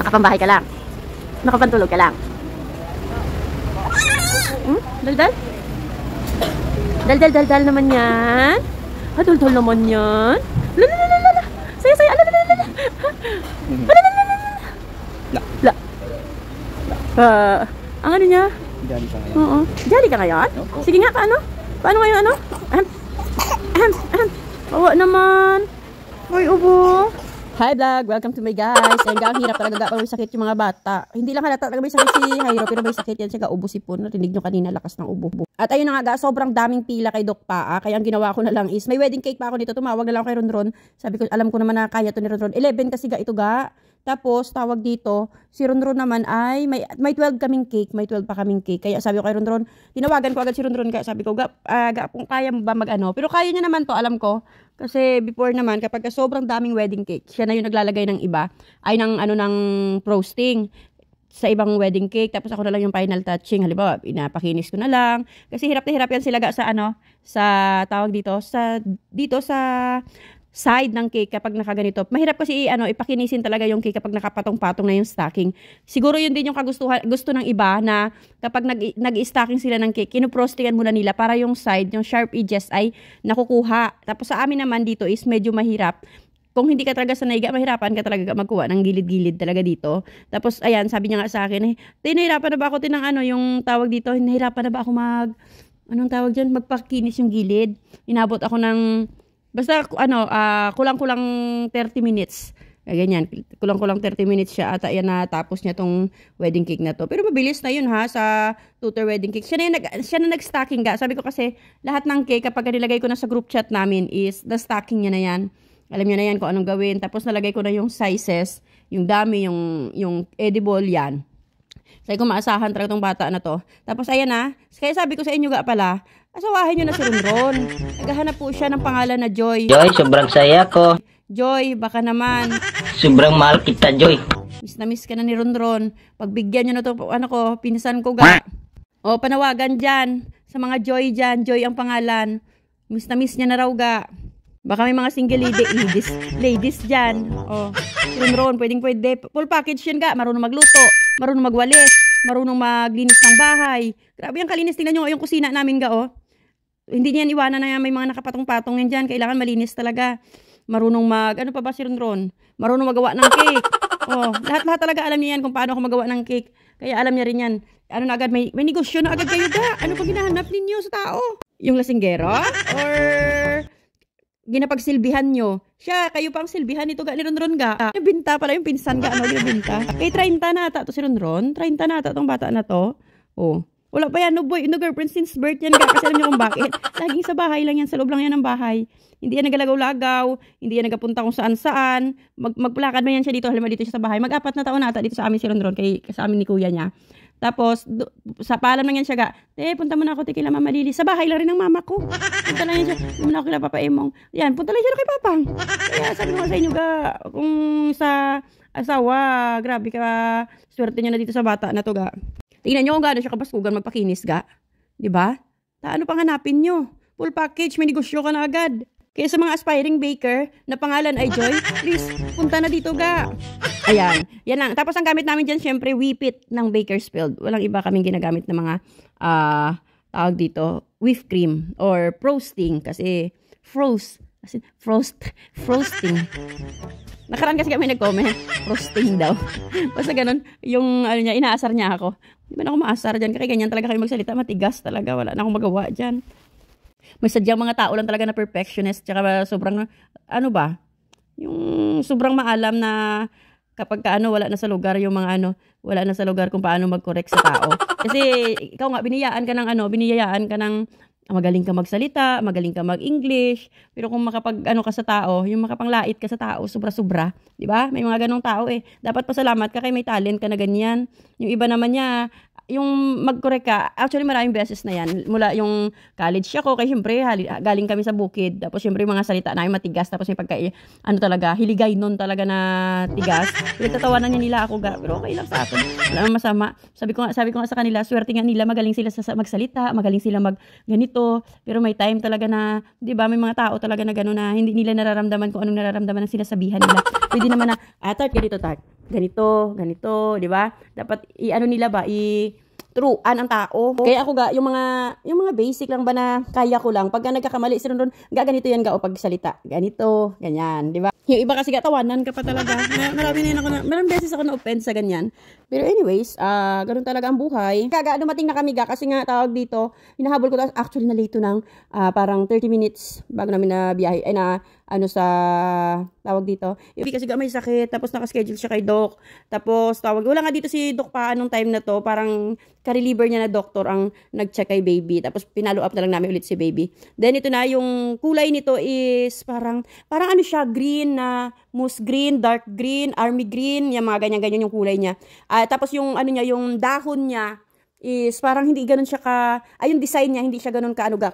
Nakapambahay ka lang. Nakapantulog ka lang. Dal-dal? Dal-dal naman yan. Dal-dal naman yan. Lalalala. Saya. Lalalala. La. Ang ano niya? Jolly ka ngayon. Oo. Jolly ka ngayon? Opo. Sige nga, paano? Paano ngayon, ano? Bawa naman. Ay, ubo. Hi vlog! Welcome to my guys. Ayun ga, ang hirap talaga pag may sakit yung mga bata. Hindi lang halata talaga may sakit si Jairo, pero may sakit yan siya, ubo sipon. Narinig nyo kanina, lakas ng ubo. At ayun na nga ga, sobrang daming pila kay Doc Paa. Kaya ang ginawa ko na lang is, may wedding cake pa ako nito. Tumawag na lang kay Ronron. Sabi ko, alam ko naman na kaya to ni Ronron. 11 kasi ga ito ga. Tapos, tawag dito, si Ronron naman ay, may 12 kaming cake, may 12 pa kaming cake. Kaya sabi ko kay Ronron, tinawagan ko agad si Ronron, kaya sabi ko, ga, kung kaya mo ba mag-ano. Pero kaya niya naman to, alam ko. Kasi before naman, kapag sobrang daming wedding cake, siya na yung naglalagay ng iba, ay ng frosting sa ibang wedding cake. Tapos ako na lang yung final touching. Halimbawa, pinapakinis ko na lang. Kasi hirap na hirap yan sila ga sa sa tawag dito, sa side ng cake kapag nakaganito. Mahirap kasi ipakinisin talaga yung cake kapag nakapatong-patong na yung stocking. Siguro yun din yung gusto ng iba na kapag nag-stocking sila ng cake, kinuprostingan muna nila para yung side, yung sharp edges ay nakukuha. Tapos sa amin naman dito is medyo mahirap. Kung hindi ka talaga sanay, mahirapan ka talaga magkuha ng gilid-gilid talaga dito. Tapos ayan, sabi niya nga sa akin, nahirapan na ba ako yung tawag dito, nahirapan na ba ako anong tawag dyan, magpakinis yung gilid. Inabot ako ng basta kulang-kulang 30 minutes. Ganyan, kulang-kulang 30 minutes siya at ayan na tapos niya tong wedding cake na to. Pero mabilis na yun ha sa tutor wedding cake. Siya na nag-stocking ga. Sabi ko kasi lahat ng cake kapag nilagay ko na sa group chat namin is na-stocking niya na yan. Alam niya na yan kung anong gawin. Tapos nalagay ko na yung sizes, yung dami, yung edible yan. Sabi ko maasahan talaga tong bata na to. Tapos ayan na. Kaya sabi ko sa inyo ga pala, asawahin nyo na si Ronron. Naghahanap po siya ng pangalan na Joy. Joy, sobrang saya ko. Joy, baka naman. Sobrang mahal kita, Joy. Miss na miss ka na ni Ronron. Pagbigyan nyo na to, pinsan ko ga. O, panawagan dyan. Sa mga Joy dyan, Joy ang pangalan. Miss na miss niya na raw ga. Baka may mga single ladies dyan. O, si Ronron, pwede. Full package yan ga. Marunong magluto, marunong magwalis, marunong maglinis ng bahay. Grabe ang kalinis. Tingnan nyo yung kusina namin ga, o. Hindi niyan iwanan na may mga nakapatong-patong yan dyan. Kailangan malinis talaga. Marunong ano pa ba si Ronron? Marunong magawa ng cake. Oh, lahat talaga alam niya yan kung paano ako magawa ng cake. Kaya alam niya rin yan. Ano na agad, may negosyo na agad kayo ga. Ano pa ginahanap ninyo sa tao? Yung lasinggero? Or ginapagsilbihan nyo? Siya, kayo pa ang silbihan nito ga ni Ronron ga. Yung binta pala yung pinsan ga. Yung binta. Kay 30 na ata to si Ronron. 30 na ata tong bata na to. Oh. Wala pa yan, no girlfriend since birth yan ga. Kasi alam niyo kung bakit. Laging sa bahay lang yan, sa loob lang yan ng bahay. Hindi yan nagalagaw-lagaw, hindi yan nagapunta kung saan-saan. Magpulakad man yan siya dito, halimbawa dito siya sa bahay. Mag-4 na taon na ata dito sa amin si Ronron, sa amin ni kuya niya. Tapos, sa paalam lang yan siya ga. Punta mo na ako kila Mama Lily. Sa bahay lang rin ng mama ko. Punta lang yan siya. Punta na ako kila Papa Emong. Yan, punta lang siya na kay Papang. Kaya sabi ko sa inyo ga, kung sa asawa, grabe ka, swerte niya na dito sa bata na to ga. Tingnan nyo kung gano'n siya kabaskugan magpakinis ga. Diba? Ano pang hanapin nyo? Full package, may negosyo ka na agad. Kaya sa mga aspiring baker na pangalan ay Joy, please, punta na dito ga. Ayan, yan lang. Tapos ang gamit namin dyan, syempre, whippet ng Bakersfield. Walang iba kaming ginagamit na mga, tawag dito, whipped cream or frosting. Kasi, frosting. Nakaraan kasi kami nag-comment, frosting daw. Basta ganun, yung inaasar niya ako. Di ba na ako maasar dyan? Kaya ganyan talaga kayo magsalita, matigas talaga. Wala na akong magawa dyan. May sadyang mga tao lang talaga na perfectionist. Tsaka sobrang, yung sobrang maalam na kapag wala na sa lugar yung mga wala na sa lugar kung paano mag-correct sa tao. Kasi ikaw nga, biniyayaan ka ng magaling ka magsalita, magaling ka mag-English, pero kung ka sa tao, yung makapanglait ka sa tao, sobra-sobra, di ba? May mga ganong tao Dapat pasalamat ka kay may talent ka na ganyan. Yung iba naman niya, yung mag-correct ka, actually maraming beses na yan. Mula yung college ako, kaya syempre galing kami sa bukid. Tapos syempre mga salita namin matigas. Tapos may talaga, hiligay nun talaga na tigas. Pinagtatawanan niya nila ako ga, pero okay lang sa akin. Wala namang masama. Sabi ko nga sa kanila, swerte nga nila, magaling sila sa magsalita, magaling sila ganito. Pero may time talaga na, di ba, may mga tao talaga na gano'n na hindi nila nararamdaman kung anong nararamdaman ng sinasabihan nila. Pwede naman na, tart ka dito, tart. ganito, ganito, di ba? Dapat i-ano nila ba, turuan ang tao. Kaya ako yung mga basic lang ba na kaya ko lang. Pagka nagkakamali, sinunod, ganito yan o pagsalita. Ganito, ganyan, di ba? Yung iba kasi tawanan ka pa talaga. Maraming beses ako na-offend sa ganyan. Pero anyways, ganun talaga ang buhay. Dumating na kami kasi nga tawag dito, hinahabol ko, actually na late ng parang 30 minutes bago namin na biyahe, sa tawag dito. Kasi may sakit, tapos nakaschedule siya kay Doc. Tapos wala nga dito si Doc pa anong time na to, parang ka-reliever niya na doktor ang nag-check kay baby. Tapos pinalo up na lang namin ulit si baby. Then ito na, yung kulay nito is parang ano siya, green na moose green, dark green, army green, yung mga ganyan-ganyan yung kulay niya. Tapos yung ano niya, yung dahon niya is parang hindi ganun siya yung design niya, hindi siya ganun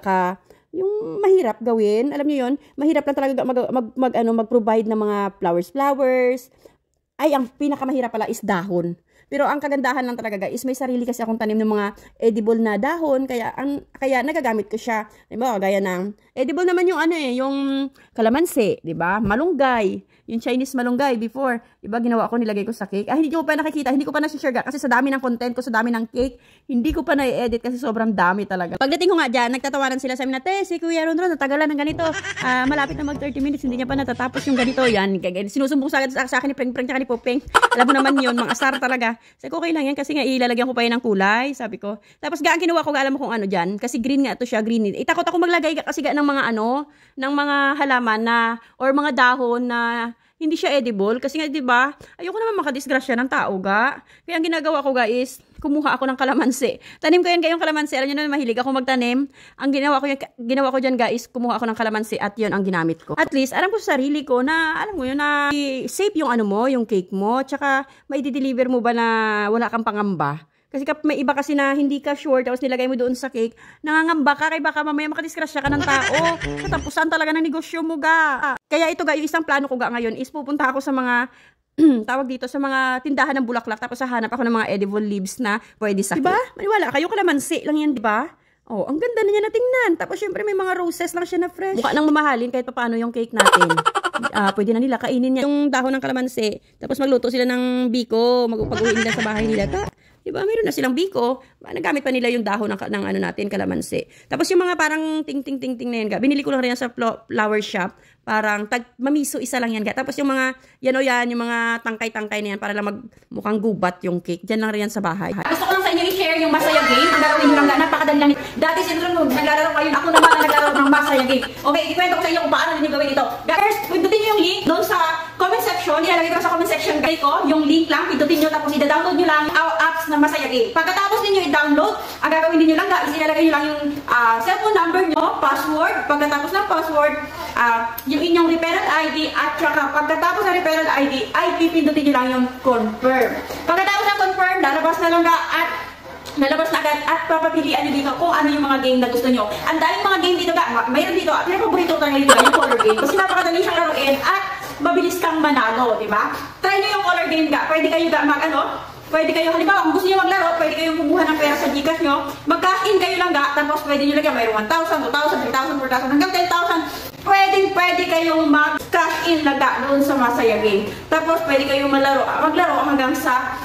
yung mahirap gawin. Alam niyo yun, mahirap lang talaga mag-provide ng mga flowers. Ang pinakamahirap pala is dahon. Pero ang kagandahan lang talaga guys, may sarili kasi akong tanim ng mga edible na dahon, kaya nagagamit ko siya. Diba, gaya ng edible naman yung yung kalamansi, 'di ba? Malunggay, yung Chinese malunggay before, 'di ba, ginawa ko, nilagay ko sa cake. Hindi ko pa nakikita, hindi ko pa na-share kasi sa dami ng content ko, sa dami ng cake, hindi ko pa na-edit kasi sobrang dami talaga. Pagdating ko nga diyan, nagtatawanan sila sa amin na, si Kuya Ron, natagalan ng ganito. Malapit na mag 30 minutes, hindi niya pa natatapos yung ganito. Yan, sinusumbong sa akin ni Peng tsaka ni Popeng. Alam mo naman yun, mga asar talaga. Sabi ko, okay lang yan kasi nga ilalagyan ko pa yan ng kulay, sabi ko. Tapos ang kinuha ko, alam mo kung ano dyan, kasi green nga to siya, green. Takot ako maglagay kasi ng mga ng mga halaman na, or mga dahon na hindi siya edible. Kasi nga, di ba, ayoko naman makadisgrasya ng tao, ga. Kaya ang ginagawa ko, guys, kumuha ako ng kalamansi. Tanim ko yan kayong kalamansi. Alam nyo na, mahilig ako magtanim. Ang ginawa ko dyan, guys, kumuha ako ng kalamansi at yun ang ginamit ko. At least, alam ko sa sarili ko na, alam mo yun, na safe yung yung cake mo. Tsaka, maidi-deliver mo ba na wala kang pangamba? Kasi may iba kasi na hindi ka sure, tapos nilagay mo doon sa cake, nangangamba ka, kaya baka mamaya makadisgrasya ka ng tao. Katapusan talaga ng negosyo mo, ga. Kaya ito, ga, yung isang plano ko, ga, ngayon is pupunta ako sa mga tawag dito, sa mga tindahan ng bulaklak, tapos hahanap ako ng mga edible leaves na pwede sa cake. Diba? Maniwala kayo, kalamansi lang yan, diba? Oh, ang ganda na niya na tingnan. Tapos syempre may mga roses lang siya na fresh. Mukha nang mamahalin kahit paano yung cake natin. Pwede na nila kainin niya yung dahon ng kalamansi. Tapos magluto sila ng biko, magpag-uwi nila sa bahay nila. Diba, mayroon na silang biko. Nagamit pa nila yung dahon ng natin, kalamansi. Tapos yung mga parang ting-ting-ting-ting na yan, ga. Binili ko lang rin yan sa flower shop. Parang mamiso isa lang yan, ga. Tapos yung mga, yung mga tangkay-tangkay na yan para lang mukhang gubat yung cake. Diyan lang rin yan sa bahay. Gusto ko lang sa inyo i-share yung Masaya Game. Ang gagawin nyo lang, ga. Napakadali lang. Dati sinunod, naglalaro kayo. Ako naman ang naglalaro ng Masaya Game. Okay, ikwento ko sa inyo kung paano nyo gawin ito. First, pindutin nyo yung link doon sa comment section. Ilalagay ko sa comment section ko. Yung link lang, pindutin nyo. Tapos i-download nyo lang yung apps na Masaya Game. Pagkatapos ninyo i-download, ang gagawin ninyo lang, guys, ilalagay nyo lang yung cellphone number nyo, password. Pagkatapos ng password, yung inyong referral ID, at saka pagkatapos ng referral ID, ay pipindutin nyo lang yung confirm. Pagkatapos ng confirm, lalabas na lang nalabas na agad at papapilian nyo dito kung ano yung mga game na gusto nyo. Ang daming mga game dito, mayroon dito, pinag-paborito ko ngayon yung color game kasi napakadali siyang laruin at mabilis kang manalo, di ba? Try nyo yung color game, ga. Pwede kayo pwede kayo, halimbawa, kung gusto nyo maglaro, pwede kayong kumuha ng pera sa Gcash nyo, mag-cash in kayo lang, ga, tapos pwede nyo lagyan, mayroon 1,000, 2,000, 3,000, 4,000, hanggang 10,000, pwede kayong mag-cash in lang, ga, doon sa Masaya Game. Tapos pwede kayong maglaro hanggang sa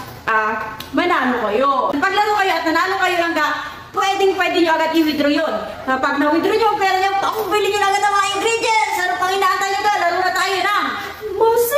manalo kayo. Paglaro kayo at nanalo kayo lang, ga, pwede nyo agad i-withdraw yun. Kapag na-withdraw nyo ang pera nyo, bili nyo na agad ang mga ingredients. Ano pang inaantay nyo, ga? Laro na tayo ng Masaya